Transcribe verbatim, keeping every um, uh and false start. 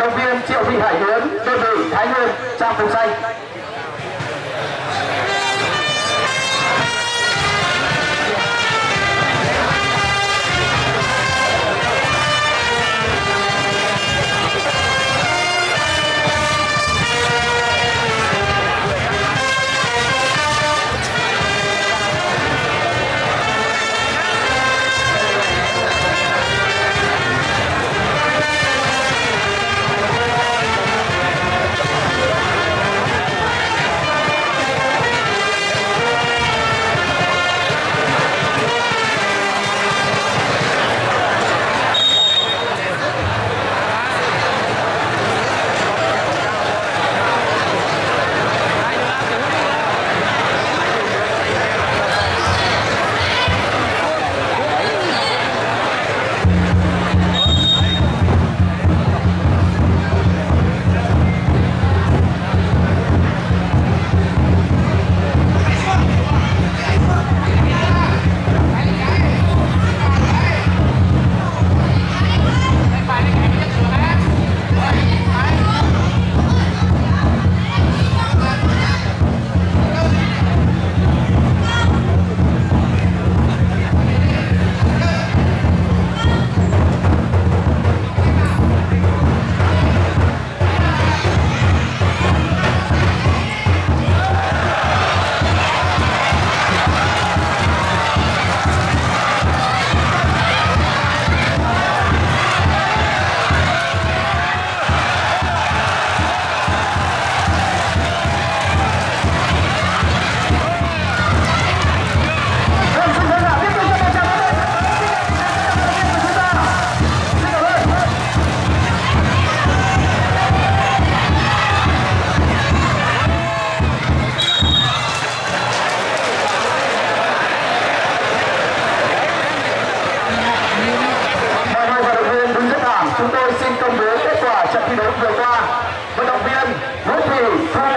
động viên Triệu Thị Hải Yến, đơn vị Thái Nguyên, trang phục xanh. Chúng tôi xin công bố kết quả trận thi đấu vừa qua. Vận động viên Nguyễn Thị Thu